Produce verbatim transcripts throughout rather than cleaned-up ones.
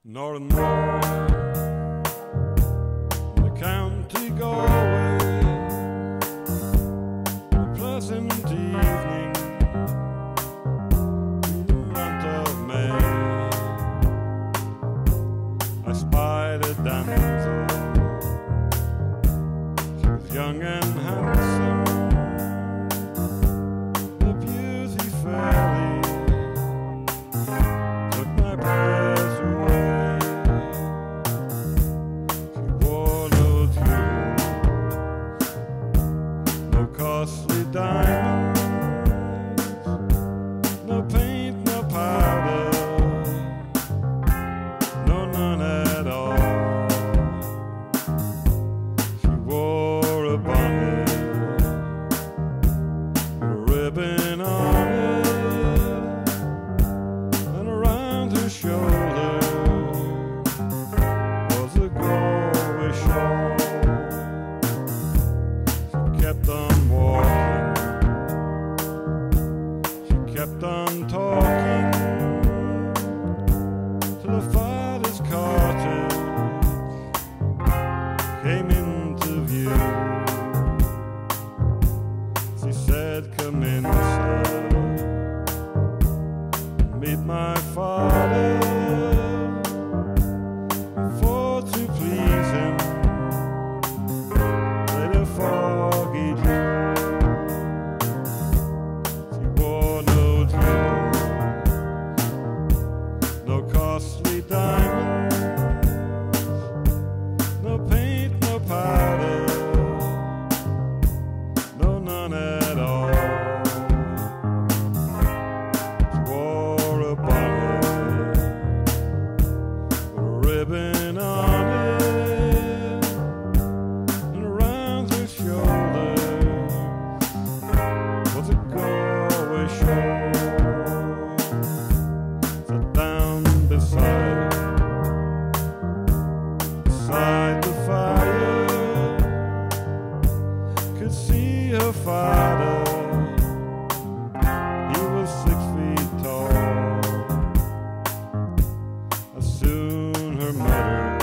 Northern Moor, the county Galway, a pleasant evening in the month of May. I spied a damsel, she was young and handsome, the beauty fairly took my breath away. Costly diamonds, no paint, no powder, no none at all. She wore a bonnet with a ribbon on it, and around her shoulder was a Galway shawl. She kept on kept on talking till the father's cottage came into view. She said, "Come in, sir, meet my father." For to please him, they a foggy dew. Costly diamonds, no paint, no powder, no none at all. She wore a bonnet with a ribbon on it, and around her shoulders was a Galway shawl. Beside, beside the fire, could see her father. He was six feet tall. Soon her mother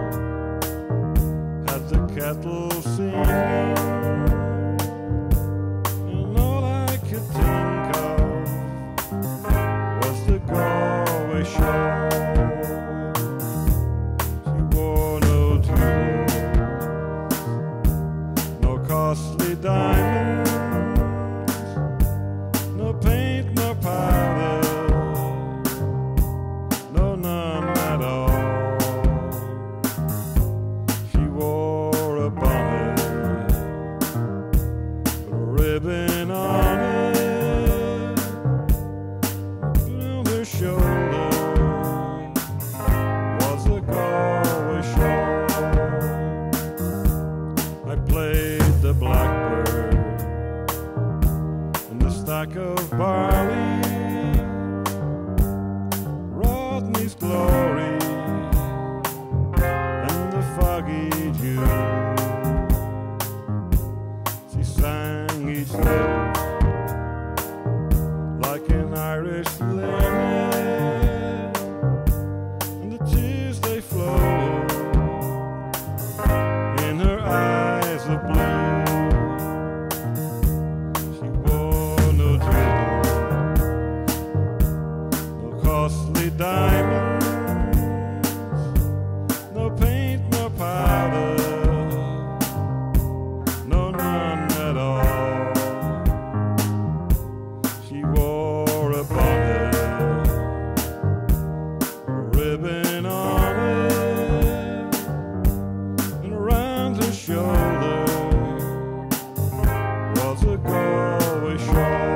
had the kettle singing, and all I could think of was the Galway shawl. Costly diamonds, no paint, no powder, no none at all. She wore a bonnet with a ribbon on it, and her shoulder was a Galway shawl. I played the blackbird and the stack of barley, Rodney's glory and the foggy dew. She sang each note like an Irish lady, and the tears they flowed in her eyes of blue. Costly diamonds, no paint, no powder, no none at all. She wore a bonnet, a ribbon on it, and around her shoulder was a Galway shawl.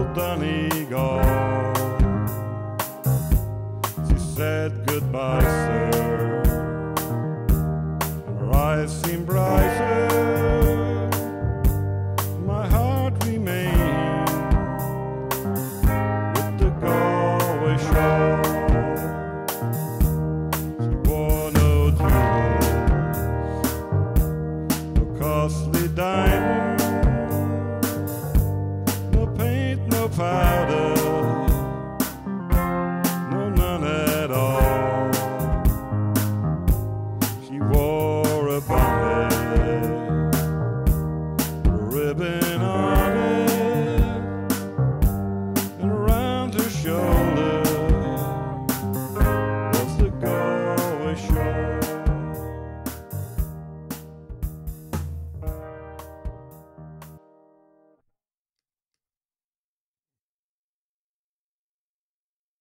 Donegal. She said goodbye, sir. water.